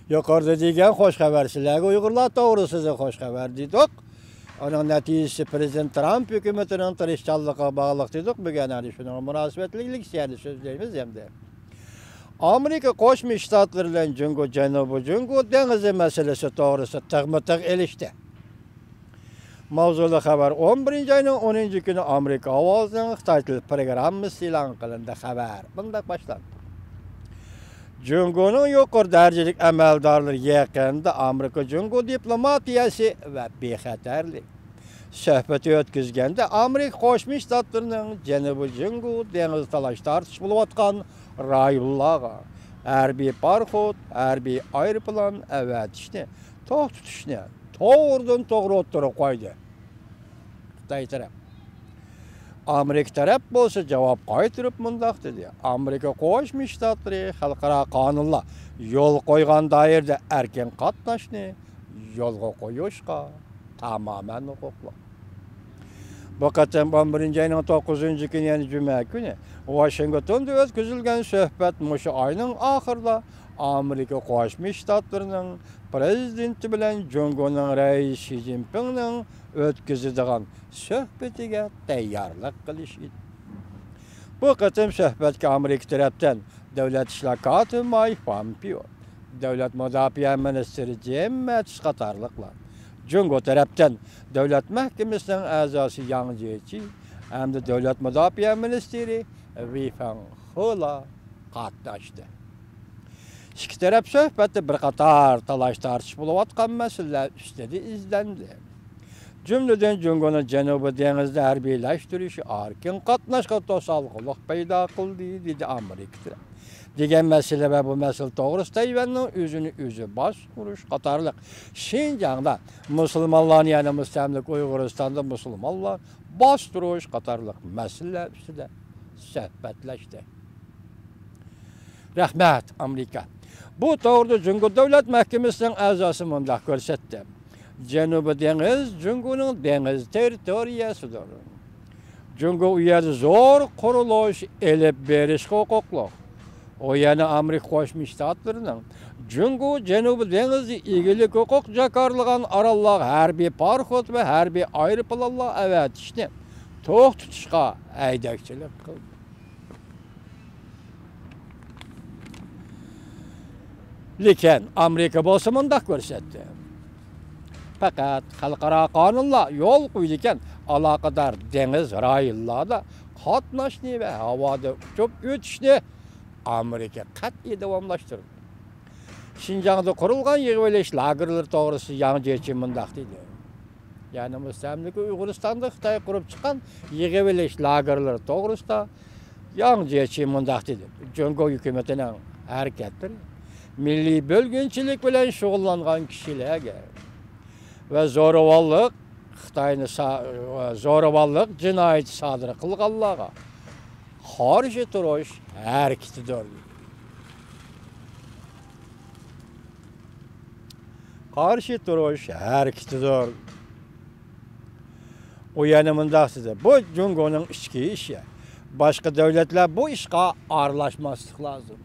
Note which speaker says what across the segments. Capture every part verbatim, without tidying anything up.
Speaker 1: Yukarıda degan hoş haber sizlarga Uyg'urlar to'g'risida hoş haber dedik. Onun neticesi Prezident Trump hükümetinin tirishchanligiga bağlıq dedik. Bugün hani şunun münasebetlilik yani sözleyimiz hem de. Amerika Qo'shma Shtatlar bilan Jungo Janubiy Jungo dengizi meselesi to'g'risida tag'ma-tag elishdi. Mavzuli xabar o'n birinchi ayning o'ninchi kuni Amerika ovozining Xitoy tili programmasi e'lon qilindi. Xabar bunday boshlandi. Jungo'ning yuqori darajalik amaldorlari yaqinda Amerika Jungo diplomatiyasi va bexatarlik suhbati o'tkazganda Amerika Qo'shma Shtatlarining Janubiy Jungo dengiz talash tortish bo'layotgan rayonlarga harbiy parxod, harbiy aeroplan avatishni, to'xtatishni to'g'ridan to'g'ri o'tirib qo'ydi. Xitoy taraf. Amerika taraf bo'lsa javob qaytarib mundaq dedi. Amerika Qo'shma Shtatlari xalqaro qonunlar yo'l qo'ygan doirada erkin qatnashni yo'lga qo'yishga tamoman huquqli. Bu qatam o'n birinchi ayning to'qqizinchi kuni, ya'ni juma kuni Washingtonda o'tkazilgan suhbat mushu oyning oxirida Amerika Qo'shma Shtatlarining prezidenti bilan Jungoning raisi Xi Jinpingning o'tkazadigan suhbatiga tayyorlik qilish edi. Bu qatam suhbatga Amerika tarafdan davlat ishlar katibi Mike Pompeo, davlat mudofaa ministri Jim Mattis qatorliqlar, Jungo tarafdan davlat mahkamasining a'zosi Yang Jiechi hamda davlat mudofaa ministri Wei Fenghe qatnashdi. İki taraf suhbatda bir qator talash tortish bo'layotgan masalalar ustida izlandi. Cümleden Jungo'nun Janubiy dengizda harbiylashtirishi erkin qatnashga to'sqinlik paydo qildi dedi Amerika. Degan masala va bu masala to'g'risida Tayvanning o'zini o'zi boshqarish qatorliq Xinjiangda musulmonlarni, ya'ni mustamlik Uyg'uristonda musulmonlar bostirish qatorliq masalalar ustida suhbatlashdi. Rahmat Amerika. Bu to'g'rida Jungo davlat mahkamasining a'zosi mundaq ko'rsatdi. Janubiy dengiz Jungoning dengiz territoriyasidir. Jungo u yerda zo'r qurilish elib berish huquqli. O yana Amerika Qo'shma Shtatlarining Jungo Janubiy dengizda egilik huquq jakarlagan orollar harbiy parxod va harbiy aeroplanlar avatishni to'xtatishga haydakchilik qildi. Lekin Amerika bo'lsa mundaq ko'rsatdi. Faqat xalqaro qonunlar yo'l qo'ydi ekan, aloqador dengiz rayonlarida qatnashni va havoda uchib o'tishni Amerika qat'iy davomlashtirdi. Xinjiangda qurilgan yig'ilish lagerlari to'g'risida Yang Jiechi mundaq dedi. Ya'ni mustamlik Uyg'uristonda Xitoy qurib chiqqan yig'ilish lagerlari to'g'risida Yang Jiechi mundaq dedi. Jungo hukumatining harakatlari milliy bo'lginchilik bilan shug'ullangan kishilarga va zo'ravonlik Xitoyni zo'ravonlik jinoyat sodir qilganlarga qarshi turish harakatidir. Qarshi turish harakatidir. O yana mundaq dedi. Bu Jungoning ichki ishi. Boshqa davlatlar bu ishga aralashmaslik lozim.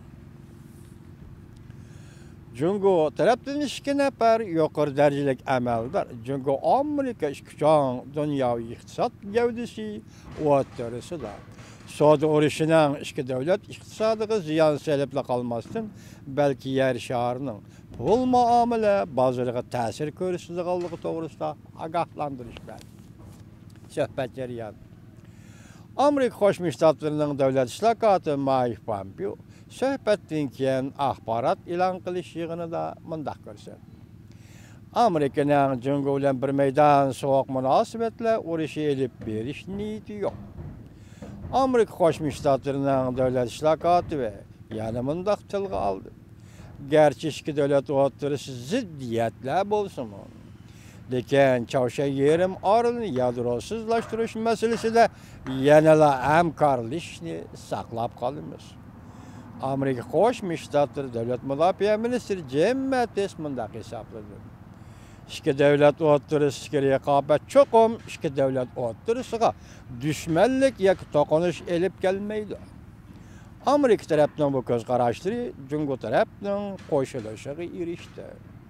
Speaker 1: Jungo tarafdan ikki nafar yuqori darajalik amaldor Jungo Amerika ishkuchon dunyoviy iqtisod gavdasi o'rtasida savdo urushining ikki davlat iqtisodiga ziyon solib qolmasdan, balki yer sharining pul muomala bozoriga ta'sir ko'rsatadiganligi to'g'risida ogohlantirish berdi. Suhbat jarayoni. Amerika Qo'shma Shtatlarining davlat ishlar katibi Mike Pompeo suhbatdan keyin axborot e'lon qilish yig'inida mundaq ko'rsatdi. Amerikaning Jungo bilan bir maydon sovuq munosabatlar urushi elib berish niyati yo'q. Amerika Qo'shma Shtatlarining davlat ishlar katibi yana mundaq tilga oldi. Garchi ikki davlat o'rtasida ziddiyatlar bo'lsin, lekin Chavshan yerim orolini yadrosizlashtirish masalasida yanada hamkorlikni saqlab qolamiz. Amerika Qo'shma Shtatlari davlat mudofaa ministri Jim Mattis mundaq hisobladi. Ikki davlat o'rtasidagi raqobat cho'qim ikki davlat o'rtasiga dushmanlik yoki to'qinish elib kelmaydi. Amerika tarafından bu göz kararışları Cungo tarafından koşuluşa erişti.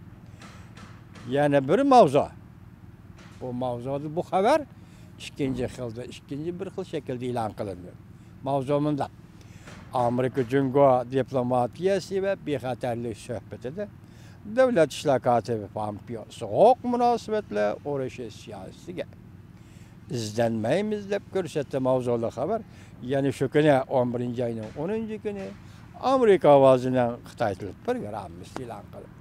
Speaker 1: Yani bir mavzu. Bu mavzuda bu haber ikinci yılda, ikinci bir yıl şekilde ilan kılındı. Mavzumunda Amerika Cungo diplomatiyası ve bexaterlik söhbeti de devlet işlakatı ve Pompeo soğuk münasebetle uğraşı siyasiye izlenmeyimiz dep görsetti mavzulu haber. Yani şu günü on birinci ayının onuncu günü Amerika avazından Xitay tilip bir grammış ilan kılındı.